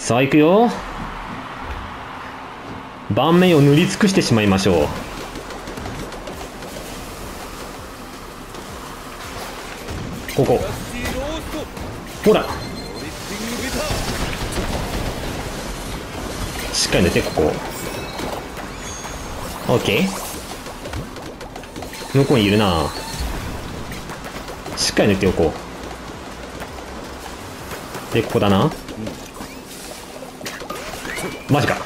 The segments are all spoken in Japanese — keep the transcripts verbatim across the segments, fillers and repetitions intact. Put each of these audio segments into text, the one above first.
さあ行くよ。盤面を塗り尽くしてしまいましょう。ここほら、しっかり塗って。ここ OK。 向こうにいるな。しっかり塗っておこう。でここだな。マジか。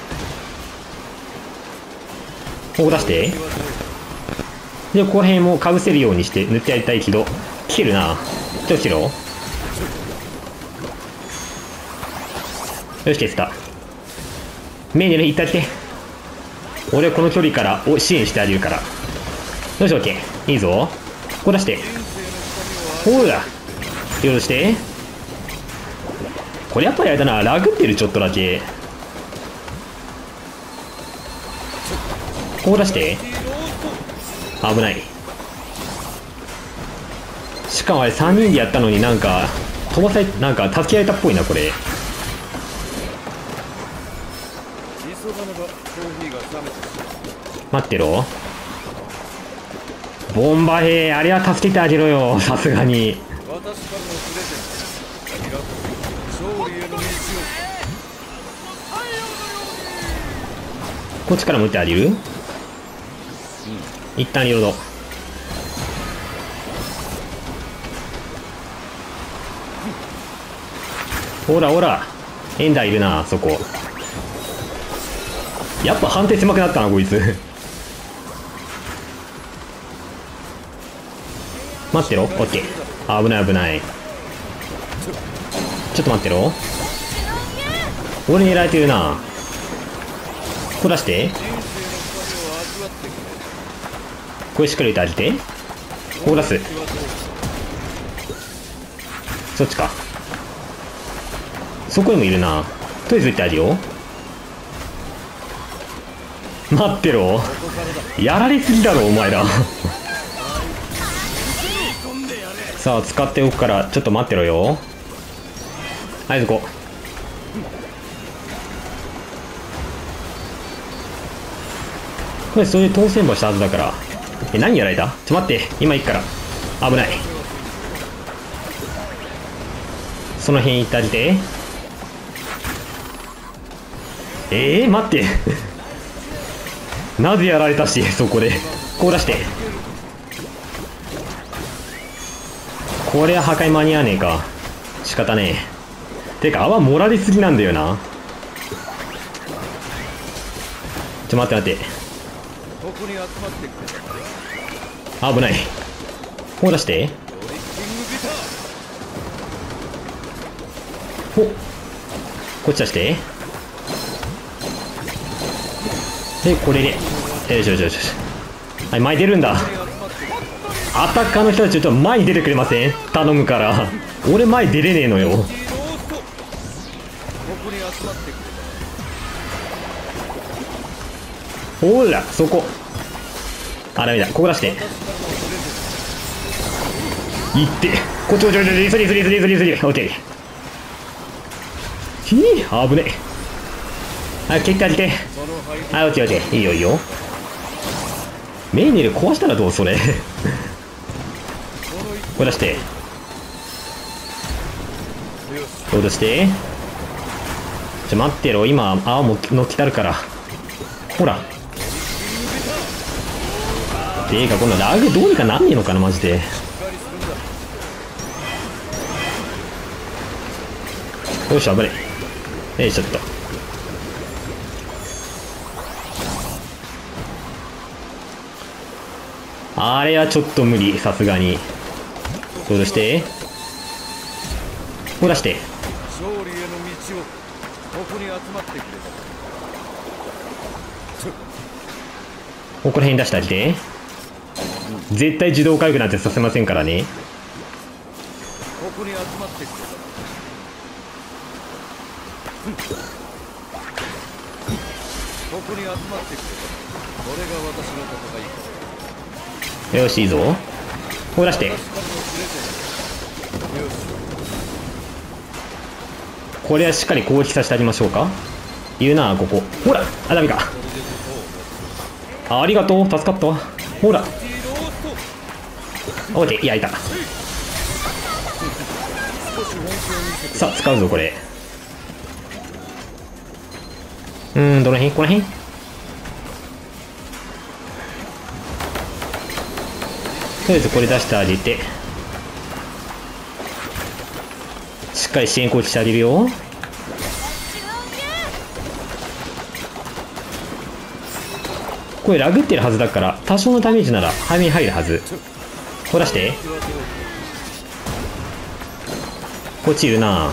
ここ出して。でここら辺もかぶせるようにして塗ってやりたいけど、来てるな。ちょっと来てろ。よし消せた。メイネル行ってあげて。俺はこの距離からお支援してあげるから。よし OK。 いいぞ。ここ出して。ほらよろして。これやっぱりあれだな、ラグってる。ちょっとだけここ出して。危ない。しかもあれさんにんでやったのになんか飛ばされ、なんか助けられたっぽいなこれ。待ってろ。ボンバ兵、あれは助けてあげろよ、さすがに。こっちからも撃ってあげる。一旦リロード。ほらほらエンダーいるな。そこやっぱ判定狭くなったなこいつ待ってろ。オッケー。危ない危ない。ちょっと待ってろ。俺にやられてるな。ここ出して。これしっかり打ってあげて。ここ出す。そっちか。そこにもいるな。とりあえず打ってあげよう。待ってろ。やられすぎだろお前らさあ使っておくからちょっと待ってろよ。はいそこ。これそういう当選場したはずだから。え何やられた。ちょ待って、今行くから危ない。その辺行ってあげて。えー、待ってなぜやられたしそこで。こう出して。これは破壊間に合わねえか。仕方ねえ。てか泡盛られすぎなんだよな。ちょ待って待って。危ない。こう出して。ほっこっち出して。でこれでよしよしよしよし。はい、前出るんだ。アタッカーの人たちちょっと前に出てくれません、頼むから。俺前出れねえのよ。ほらそこ。あダメだ。ここ出していってこっちこっちこっち。急ぎ急ぎ急ぎ急ぎ急ぎ。オッケー。ひー危ねえ。はい、結果当てて。はい、オッケーオッケー。いいよいいよ。メイネル壊したらどうそれこれ出して。どう出して。ちょ待ってろ。今泡も乗っきたるから。ほらていうかこのラグどうにかなんねえのかなマジで。よし危ねえ。えいちょっと。あれはちょっと無理、さすがに。どうして。こう出して。勝利への道をここに集まってくれ。ここら辺出してあげて。絶対自動回復なんてさせませんからね。ここに集まってくれ。ここに集まってくれ。これが私の戦い。よしいいぞ。こう出して。 これはしっかり攻撃させてあげましょうか。いるなここ。ほら、あ、ダメか。あ、ありがとう、助かったわ。ほら、オッケー、いや、いた。さあ、使うぞこれ。うーん、どの辺、この辺。とりあえずこれ出してあげて、しっかり支援攻撃してあげるよ。これラグってるはずだから、多少のダメージなら早めに入るはず。こう出して。こっちいるな。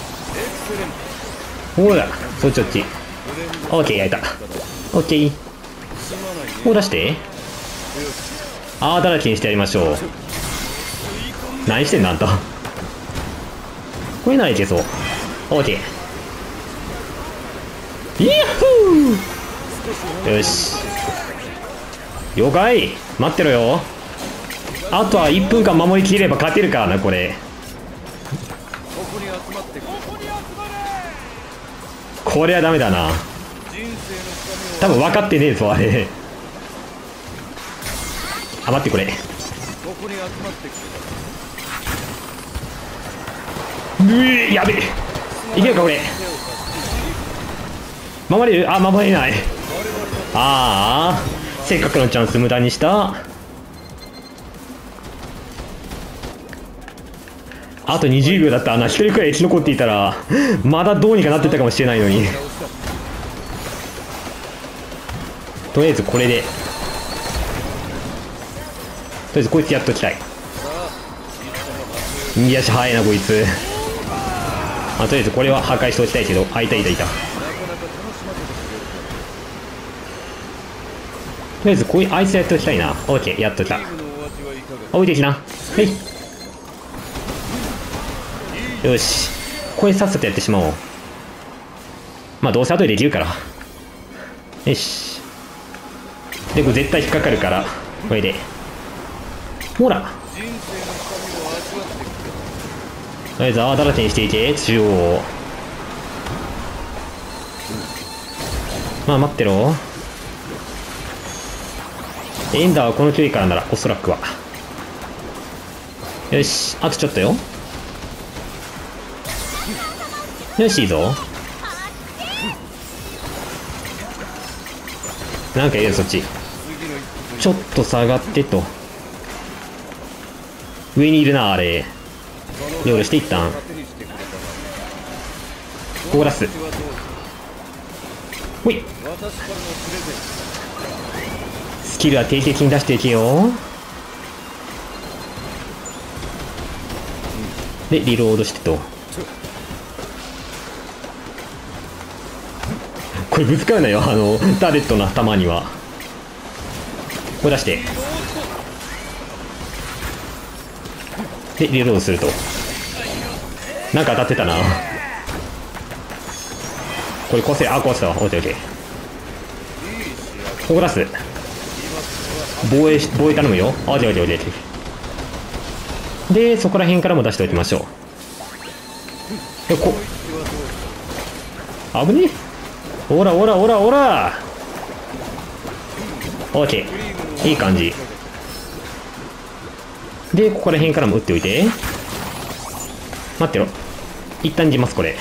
ほら、そっちそっち。オッケー、焼いた。オッケー。こう出して。あーだらけにしてやりましょう。何してんのあんた。これならいけそう。オッケー。イヤッホー。よし。了解。待ってろよ。あとはいっぷんかん守りきれば勝てるからなこれ。これはダメだな。多分分かってねえぞあれ。あ、待って、これうえ、やべえ。いけるかこれ。守れる？あ、守れない。ああ、せっかくのチャンス無駄にした。あとにじゅうびょうだったな。ひとりくらい生き残っていたらまだどうにかなってたかもしれないのに。とりあえずこれで、とりあえずこいつやっときたい。右足早いなこいつ。あ、とりあえずこれは破壊しておきたいけど、あ、いたいたいた。とりあえずこういうあいつやっておきたいな。オッケー、やっときた。置いてきな。はい、よし、これさっさとやってしまおう。まあどうせ後でできるから。よし。で、これ絶対引っかかるから、これで。ほら。とりあえず泡だらけにしていけ、中央。まあ待ってろ。エンダーはこの距離からならおそらくは。よし、あとちょっとよ。よし、いいぞ。なんかいるよそっち。ちょっと下がってと。上にいるなあれ。ヨールして一旦コーラス。ほい。スキルは定期的に出していけよ。でリロードしてと。これぶつかるなよ、あのターレットの頭には。これ出してでリロードすると。なんか当たってたな。これ壊せ。あ、壊せたわ。オッケーオッケー。コーラス防衛防衛頼むよ。あ、オッケーオッケーオッケー。でそこら辺からも出しておきましょう。え、こ危ねえ。おらおらおらおら。オッケー、いい感じで、ここら辺からも打っておいて。待ってろ、一旦行きますこれ。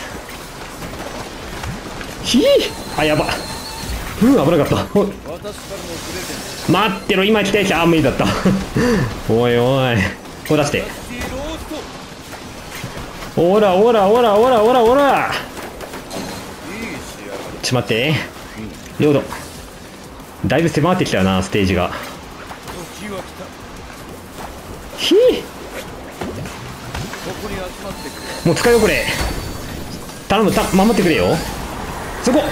ひー、あ、やば。うん、危なかった。おい、待ってろ、今来たやつ。あ、無理だったおいおい、こう出して。おらおらおらおらおらおら。ちょっと待って、領土だいぶ狭まってきたよな、ステージが。ひー、もう使うよこれ。頼む、た守ってくれよそこ。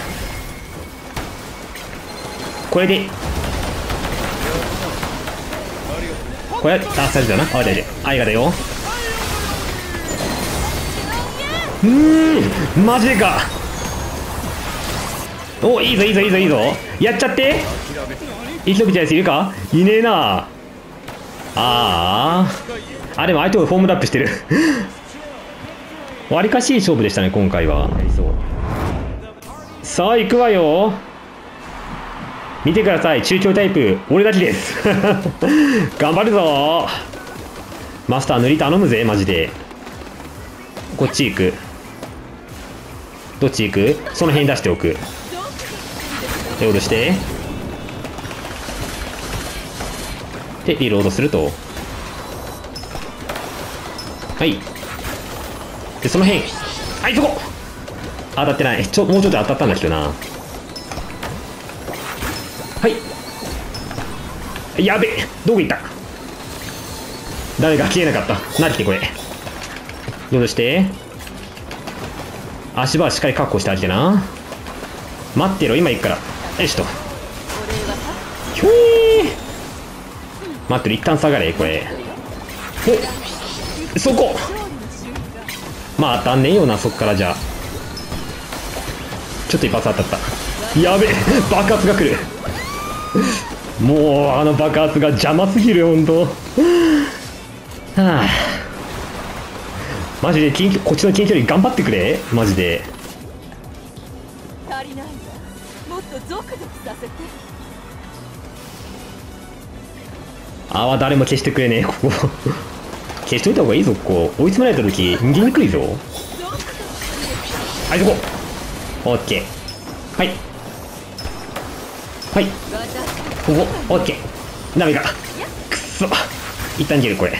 これでこれ、あ、サジだな。あ、大丈夫。あいがだよ。うーん、マジでか。お、いいぞいいぞいいぞいいぞ。やっちゃって。生き延びたやついるか。いねえな。ああ、あ、でも相手をフォームアップしてるわりかしい勝負でしたね今回は。さあ行くわよ。見てください、中強タイプ俺たちです頑張るぞ。マスター塗り頼むぜマジで。こっち行く。どっち行く。その辺出しておく。で下ろしてでリロードすると、はいでその辺、はいそこ当たってない。ちょもうちょっと当たったんだけどな。はいやべえ、どこ行った。誰か消えなかった。なってきてこれロードして、足場はしっかり確保してあげてな。待ってろ今行くから。よしとひょえー待ってる、一旦下がれこれ。おそこまあ当たんねえよなそっから。じゃあちょっと一発当たった。やべえ爆発が来るもうあの爆発が邪魔すぎるよほんとはあマジで近距こっちの近距離頑張ってくれマジで。 足りないわ、もっとゾクゾクさせて。 あは誰も消してくれねえここ消しといた方がいいぞ。ここ追い詰められた時逃げにくいぞ。はいそこオッケー。はいはいここオッケー。ダメかくっそ一旦逃げるこれ。 行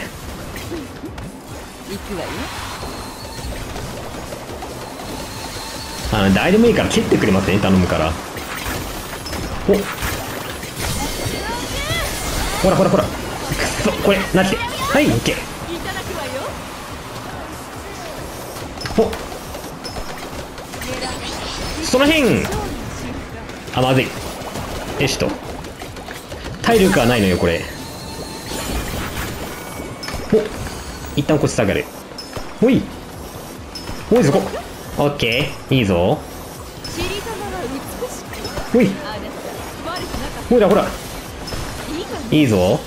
くわよ。 あの誰でもいいから蹴ってくれますね頼むから。おほらほらほらくっそこれなってはいオッケー。 いただくわよ。 おその辺あまずい。よしと体力はないのよこれ。お一旦こっち下がる。ほいほいそこオッケーいいぞ。 チリ玉は美しく。 ほいあなた悪くなかっほらほらた。いいわね。 いいぞ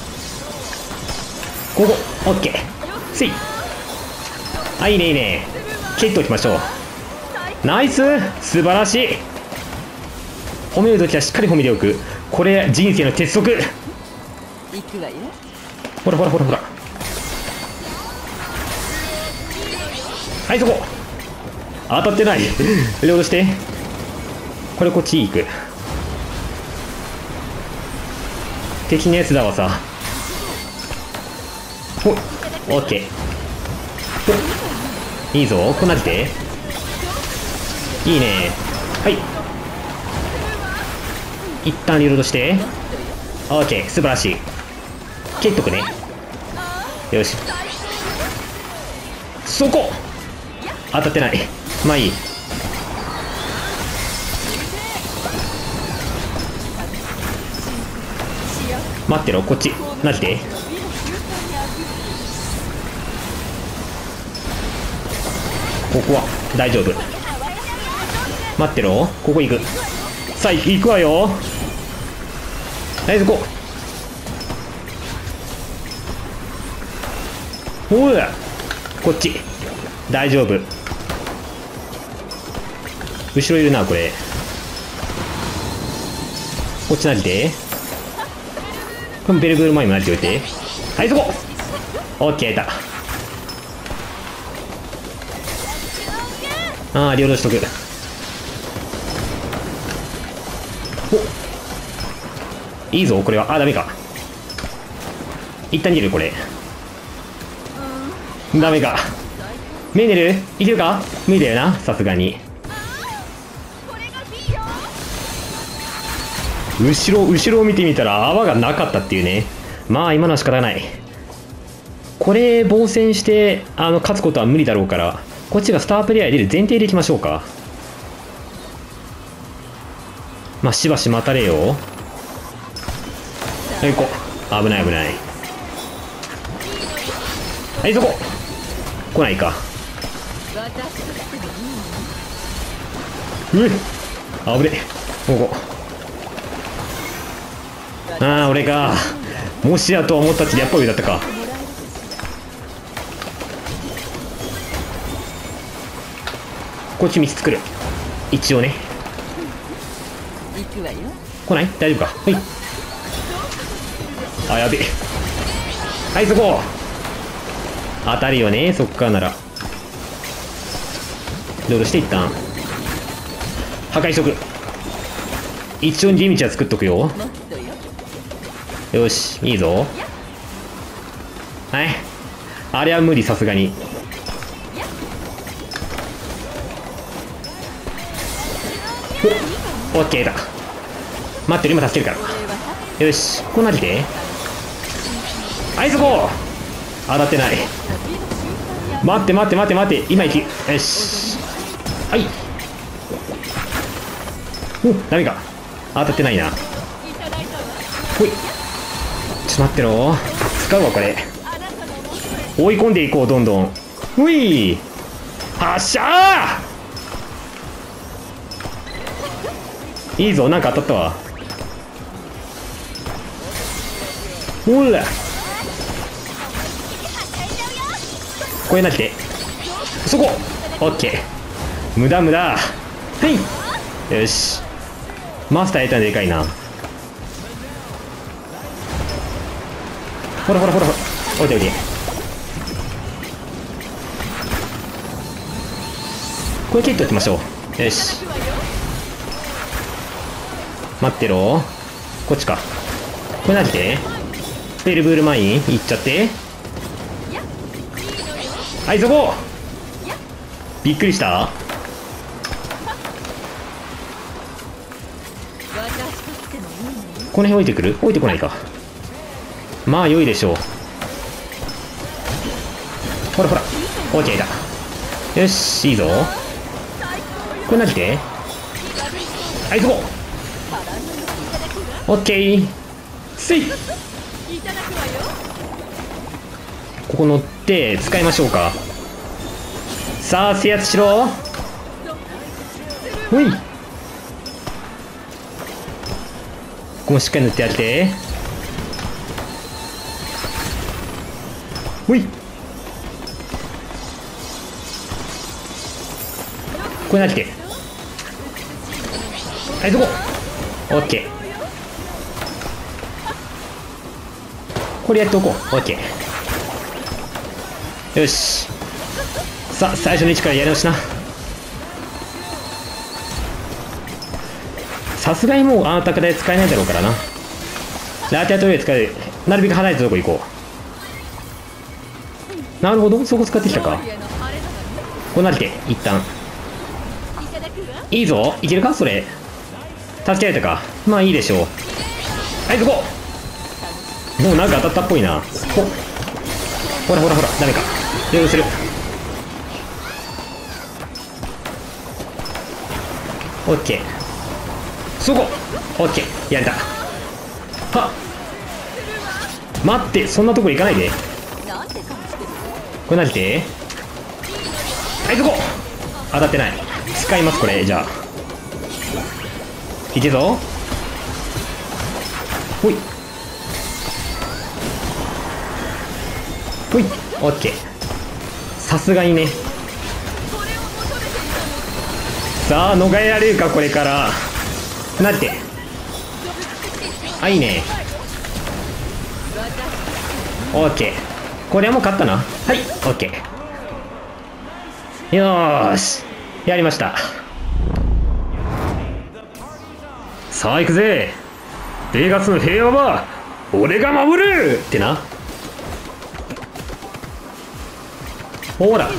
ここオッケーせい。あいいねいいね蹴っておきましょう。ナイス素晴らしい。褒めるときはしっかり褒めておく。これ人生の鉄則。 行くわよ。 ほらほらほらほらはいそこ当たってないロードしてこれこっち行く。敵のやつだわさ。ほっオッケーほっいいぞこんなじていいね。はい一旦リロードしてオッケー素晴らしい。蹴っとくね。よしそこ当たってない。まあいい。待ってろこっちなじて。ここは大丈夫。待ってろここ行く。さあ行くわよ。はいそこほらこっち大丈夫。後ろいるなこれ。こっちなじて。このベルブル前になじておいて。はいそこオッケーだ。ああ両方しとく。おいいぞこれは。あダメか一旦逃げるこれ。ダメかメイネルいけるか。無理だよなさすがに。後ろ後ろを見てみたら泡がなかったっていうね。まあ今のは仕方ない。これ防戦してあの勝つことは無理だろうから、こっちがスタープレイヤー出る前提でいきましょうか。まあしばし待たれよ。はい行こう。危ない危ない。はいそこ来ないか。うえあぶねここああ俺か。もしやとは思ったってやっぱ上だったか。 こっち道作る。一応ね。 行くわよ。 来ない？大丈夫か？はい。あ、やべえ。はい、そこ当たるよね、そっからなら。ロールして一旦破壊しとく。一応逃げ道は作っとくよ。 もっとよ。 よし、いいぞ。はい、あれは無理、さすがに。お、オッケーだ。待ってる、今助けるから。よし、こうなって。はい、そこ当たってない。待って待って待って待って、今行き。よし、はい。お、ダメか。当たってないな。ほい。ちょっと待ってろ。使うわ、これ。追い込んでいこう、どんどん。ほい。発射ー。いいぞ、なんか当たったわ。ほら。これなくて。そこオッケー。無駄無駄。はい。よし。マスターやったのでかいな。ほらほらほらほら。おいでおいで。これ蹴っておきましょう。よし。待ってろ。こっちか。これ何でスペルブールマインいっちゃって。はい、そこびっくりした。この辺置いてくる？置いてこないか。まあ良いでしょう。ほらほら OK だ。よし、いいぞ。これ何ではい、そこオッケー。せい。ここ乗って使いましょうか。さあ、制圧しろ。ほい。ここもしっかり塗ってあげて。ほい。これなって。はい、そこオッケー。これやっておこう。オッケー。よし。さあ、最初の位置からやり直しな。さすがにもうあの高台使えないだろうからな。ラテアトリエ使える。なるべく離れたとこ行こう。なるほど、そこ使ってきたか。こうなって一旦いいぞ。いけるかそれ。助けられたか。まあいいでしょう。はい、そこもうなんか当たったっぽいな。ほほらほらほら、ダメか。レールする。オッケー。そこオッケー。やれた。はっ待って、そんなとこ行かないで。これ何ではい、そこ当たってない。使いますこれ。じゃあいけぞ。ほいほい。オッケー。さすがにね。さあ逃れられるかこれから。なんてあ、いいね。オッケー。これはもう勝ったな。はい、オッケー。よーし、やりました。さあ行くぜ。ベガスの平和は俺が守るってな。ほら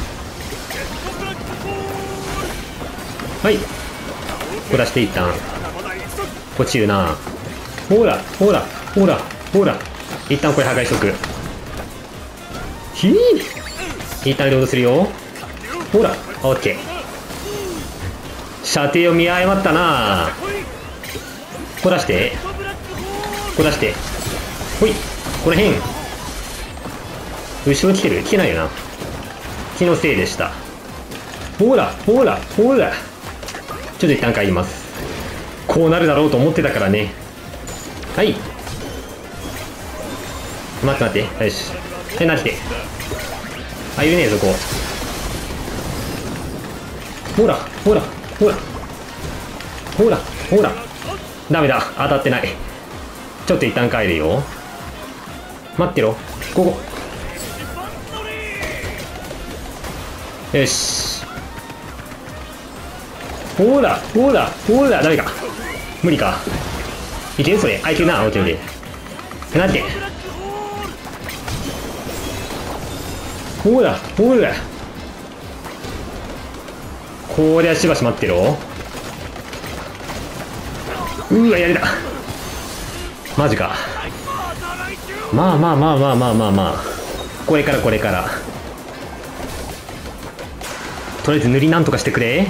はいこらして一旦落ちるな。ほらほらほらほら、一旦これ破壊しとく。ひー一旦ロードするよ。ほらオッケー。射程を見誤ったな。こらしてこらしてほい。この辺後ろ来てる？来てないよな。気のせいでした。ほらほらほら、ちょっと一旦帰ります。こうなるだろうと思ってたからね。はい、待って待って。よし、はい、なって。あ、いるねそこ。 ほらほらほらほらほら、ダメだ、当たってない。ちょっと一旦帰るよ。待ってろ、ここ。よし、ほらほらほら、ダメか、無理か。いけるそれ、あ、いけるな。オッケーオッケー。なんて、ほらほら、こりゃしばし待ってろ。うわ、やれた。マジか。まあまあまあまあまあまあまあ、これからこれから、とりあえず塗りなんとかしてくれ。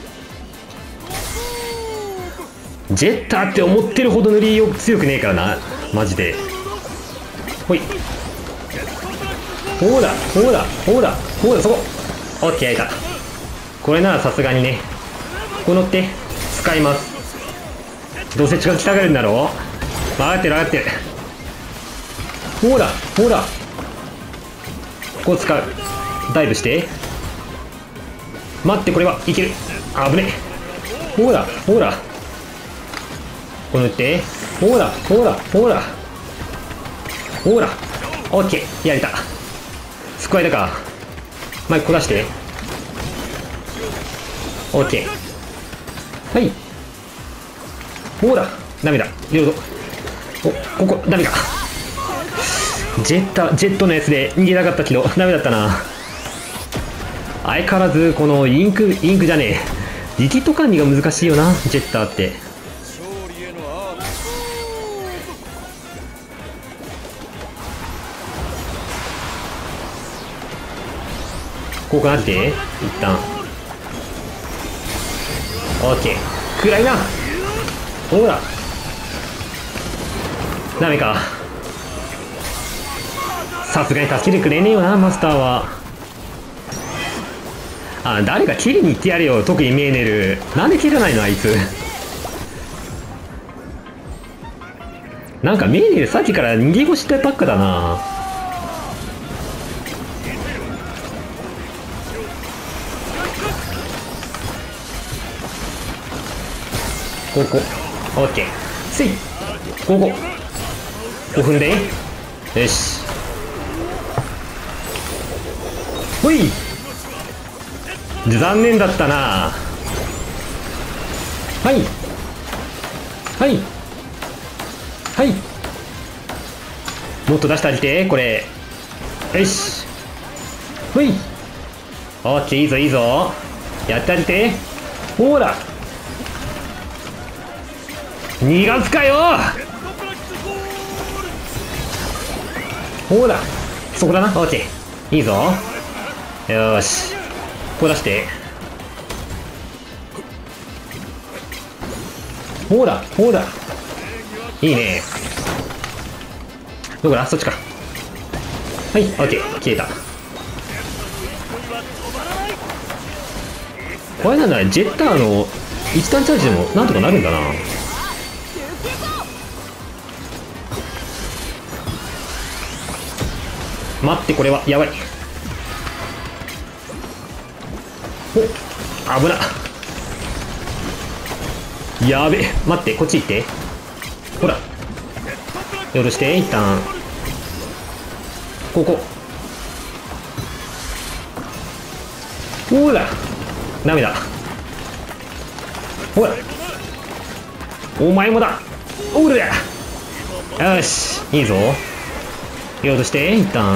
ジェッターって思ってるほど塗りよ強くねえからな、マジで。ほい、ほらほらほらほら、そこ。オッケー、やれた。これならさすがにね、ここ乗って使います。どうせ近く来たがるんだろう。分かってる分かってる。ほらほら、ここ使う。ダイブして、待って、これはいける。あぶねえ。ほらほら、ここ塗って、ほらほらほらほら、オッケー、やれた。救われたか。マイクこらして、オッケー。はい、ほら、ダメだ、どうぞ。お、ここダメか。ジェッタジェットのやつで逃げなかったけどダメだったな。相変わらずこのインクインクじゃねえ、リキッド管理が難しいよな、ジェッターって。こうかなって、一旦オッケー。暗いな。ほら、ダメか。さすがに助けてくれねえよな、マスターは。あ、誰か切りに行ってやれよ。特にメーネル、なんで切らないのあいつ。なんかメーネルさっきから逃げ腰ばっかだな。ここオッケー、せい、ここごふんで、よし、ほい。残念だったな。はいはいはい、もっと出してあげて、これ。よし、ほい、オッケー、いいぞいいぞ、やってあげて。ほら、逃がすかよ。ほら、そこだな。オッケー、いいぞ。よーし、こう出して、ほらほら、いいね。どこだ、そっちか。はい、オッケー、消えた。これなんだ、ジェッターの一段チャージでもなんとかなるんだな。待って、これはやばい。お、危な。やべえ、待って、こっち行って。ほら、よろして一旦ここ。ほら、ダメだ。ほら、お前もだ。おるだ。よし、いいぞ。よろして一旦。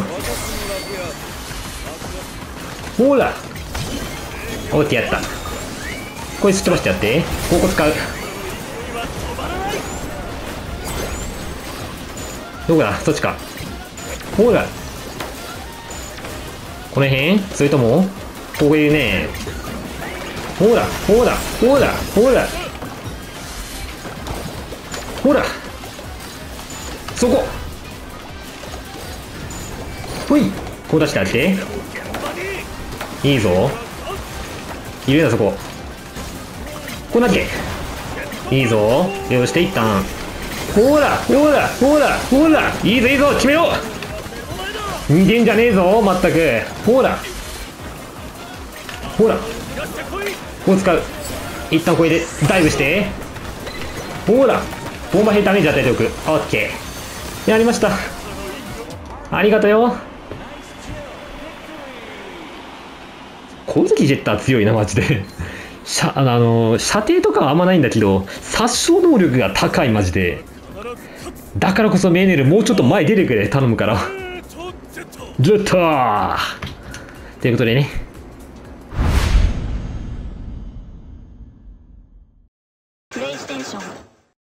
ほら、オッケー、やった。こいつ飛ばしてやって。ここ使う。どこだ、そっちか。ほら、この辺、それともここいるね。ほらほらほらほらほら、そこ。ほい、こう出してあげて。いいぞ、いるな、そこ。こうなって、いいぞ。よろして一旦。ほらほらほらほら、いいぞいいぞ、決めろ。逃げんじゃねえぞ、まったく。ほらほらこう使う。一旦これでダイブして、ほらボンバーヘッダメージ与えておく。オッケー、やりました。ありがとうよ。この時ジェッター強いなマジで。しゃあの射程とかはあんまないんだけど殺傷能力が高いマジで。だからこそメーネルもうちょっと前出てくれ頼むから。ジェッターということでね、